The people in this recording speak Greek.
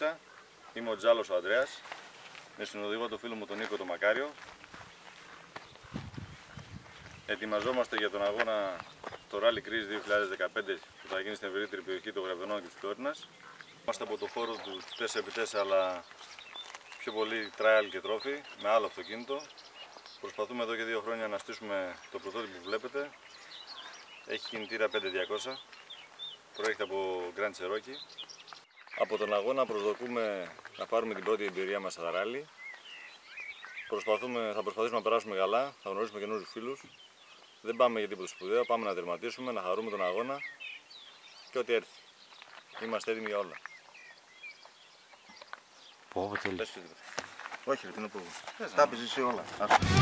Πάτσα. Είμαι ο Τζάλος ο Ανδρέας. Με συνοδηγό το φίλο μου τον Νίκο τον Μακάριο. Ετοιμαζόμαστε για τον αγώνα το Rally Greece 2015 που θα γίνει στην ευρύτερη περιοχή των Γραβενών και της Φλόρινας. Είμαστε από το χώρο του 4x4 αλλά πιο πολύ trial και τρόφι με άλλο αυτοκίνητο. Προσπαθούμε εδώ και 2 χρόνια να στήσουμε το πρωτότυπο που βλέπετε. Έχει κινητήρα 5200, προέρχεται από Grand Cherokee. Από τον αγώνα προσδοκούμε να πάρουμε την πρώτη εμπειρία μας στα ράλι. Θα προσπαθήσουμε να περάσουμε καλά, θα γνωρίσουμε καινούριους φίλους. Δεν πάμε για τίποτα σπουδαίο, πάμε να τερματίσουμε, να χαρούμε τον αγώνα και ό,τι έρθει. Είμαστε έτοιμοι για όλα. Πω, τέλει. Όχι, ρε, τι να πω. Τα έπαιζες όλα.